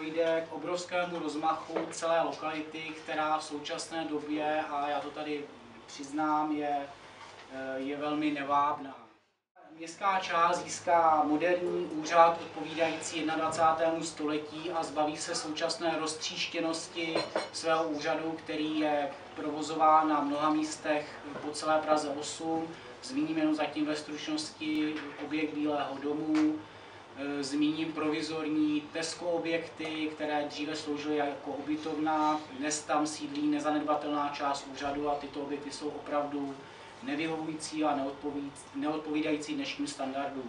dojde k obrovskému rozmachu celé lokality, která v současné době, a já to tady přiznám, je velmi nevábná. Městská část získá moderní úřad odpovídající 21. století a zbaví se současné roztříštěnosti svého úřadu, který je provozován na mnoha místech po celé Praze 8. Zmíním jenom zatím ve stručnosti objekt Bílého domu, zmíním provizorní Tesco objekty, které dříve sloužily jako ubytovna. Dnes tam sídlí nezanedbatelná část úřadu a tyto objekty jsou opravdu nevyhovující a neodpovídající dnešním standardům.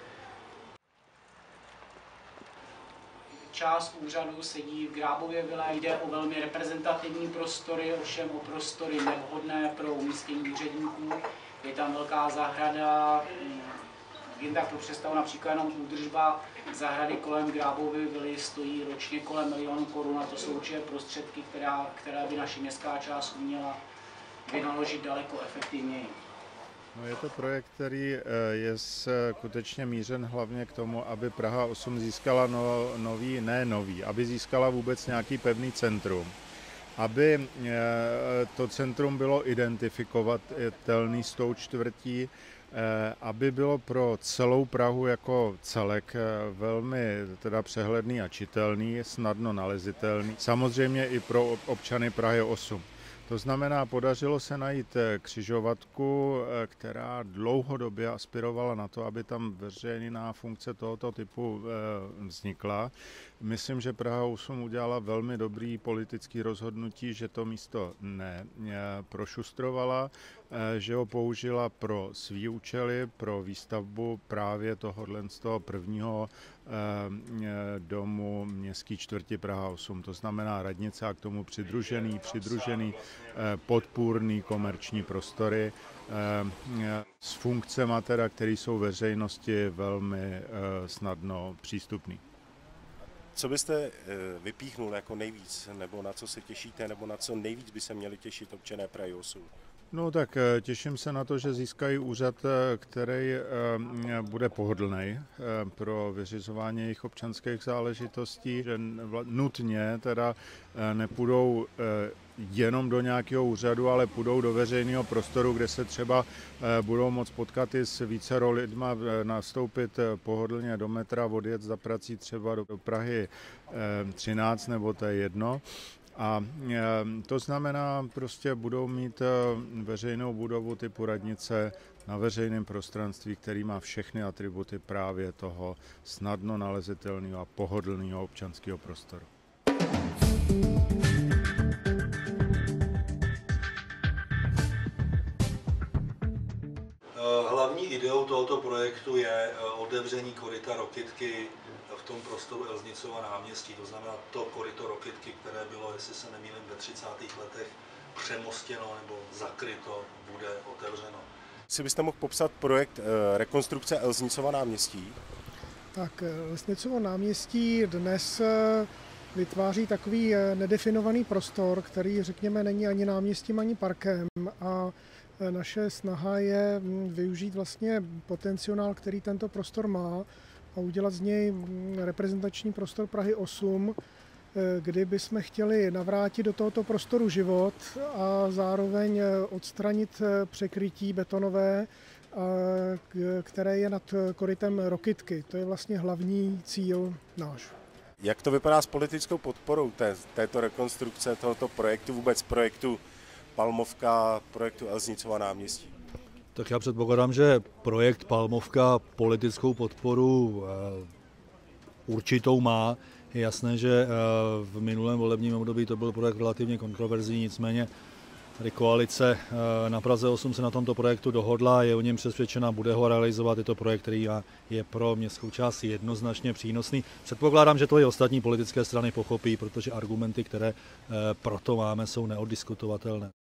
Část úřadu sedí v Grábově vile, jde o velmi reprezentativní prostory, ovšem o prostory nevhodné pro umístění úředníků. Je tam velká zahrada, jen tak pro představu, například jenom údržba zahrady kolem Grábovy vily stojí ročně kolem 1 000 000 korun a to jsou určitě prostředky, které by naše městská část uměla vynaložit daleko efektivněji. No, je to projekt, který je skutečně mířen hlavně k tomu, aby Praha 8 získala aby získala vůbec nějaký pevný centrum. Aby to centrum bylo identifikovatelné s tou čtvrtí, aby bylo pro celou Prahu jako celek velmi teda přehledný a čitelný, snadno nalezitelný. Samozřejmě i pro občany Prahy 8. To znamená, podařilo se najít křižovatku, která dlouhodobě aspirovala na to, aby tam veřejná funkce tohoto typu vznikla. Myslím, že Praha 8 udělala velmi dobrý politický rozhodnutí, že to místo prošustrovala, že ho použila pro svý účely, pro výstavbu právě tohohle z toho prvního domu městské čtvrti Praha 8. To znamená radnice a k tomu přidružený podpůrný komerční prostory s funkcemi, které jsou veřejnosti velmi snadno přístupné. Co byste vypíchnul jako nejvíc, nebo na co se těšíte, nebo na co nejvíc by se měli těšit občané Prahy 8? No tak těším se na to, že získají úřad, který bude pohodlný pro vyřizování jejich občanských záležitostí, že nutně teda nepůjdou jenom do nějakého úřadu, ale půjdou do veřejného prostoru, kde se třeba budou moct potkat i s vícero lidma, nastoupit pohodlně do metra, odjet za prací třeba do Prahy 13, nebo to je jedno. A to znamená, prostě budou mít veřejnou budovu typu radnice na veřejném prostranství, který má všechny atributy právě toho snadno nalezitelného a pohodlného občanského prostoru. Hlavní ideou tohoto projektu je otevření koryta Rokytky v tom prostoru Elznicova náměstí. To znamená to koryto Rokytky, které bylo, jestli se nemýlím, ve 30. letech přemostěno nebo zakryto, bude otevřeno. Si byste mohl popsat projekt rekonstrukce Elznicova náměstí? Tak Elznicovo náměstí dnes vytváří takový nedefinovaný prostor, který, řekněme, není ani náměstím, ani parkem. A naše snaha je využít vlastně potenciál, který tento prostor má, a udělat z něj reprezentační prostor Prahy 8, kdy bychom chtěli navrátit do tohoto prostoru život a zároveň odstranit překrytí betonové, které je nad korytem Rokytky. To je vlastně hlavní cíl náš. Jak to vypadá s politickou podporou této rekonstrukce, tohoto projektu, vůbec projektu Palmovka, projektu Elznicova náměstí? Tak já předpokládám, že projekt Palmovka politickou podporu určitou má. Je jasné, že v minulém volebním období to byl projekt relativně kontroverzní, nicméně tady koalice na Praze 8 se na tomto projektu dohodla, je o něm přesvědčena, bude ho realizovat. Je to projekt, který je pro městskou část jednoznačně přínosný. Předpokládám, že to i ostatní politické strany pochopí, protože argumenty, které proto máme, jsou neoddiskutovatelné.